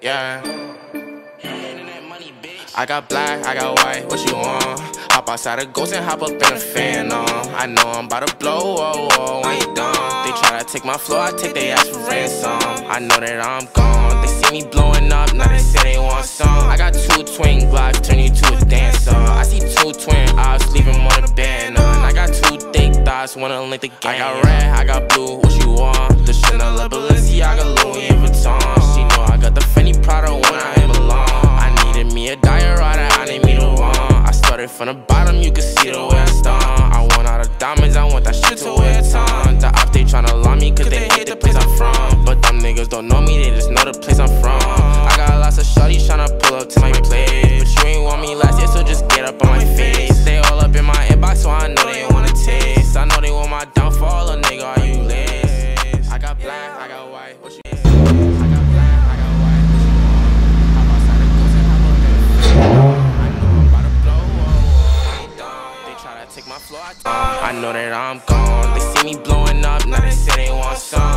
Yeah. I got black, I got white, what you want? Hop outside a ghost and hop up in a Phantom. I know I'm about to blow, whoa, whoa, I ain't done. They try to take my flow, I take they ass for ransom. I know that I'm gone, they see me blowing up, now they say they want some. I got 2 twin Glocks, turn you to a dancer. I see 2 twin ops, leave them on the banner. And I got 2 thick thoughts, wanna link the game. I got red, I got blue, what you want? The Chanel, Balenciaga, Louis Vuitton. She know I got the Fendi Prada when I ain't belong. I needed me a diorama, I need me the one. I started from the bottom, you can see the way I stung. I want all the diamonds, I want that shit to wear a ton. The op, they tryna lie me cause they hate the place I'm from. But them niggas don't know me, they just know the place I'm from. I got lots of shorties tryna pull up to my place, but you ain't want me last year, so just get up on my face. They all up in my inbox, so I know they wanna taste. I know they want my downfall, a nigga, are you lace? I got black, I got white, what you take my floor, I know that I'm gone. They see me blowing up, now they say they want some.